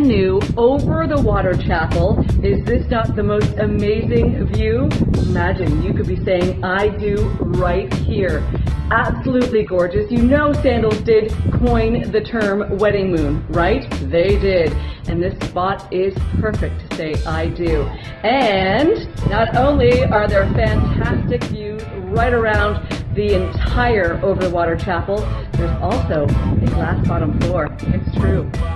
brand new over the water chapel. Is this not the most amazing view? Imagine you could be saying I do right here. Absolutely gorgeous. You know Sandals did coin the term wedding moon, right? They did. And this spot is perfect to say I do. And not only are there fantastic views right around the entire over the water chapel, there's also a glass bottom floor. It's true.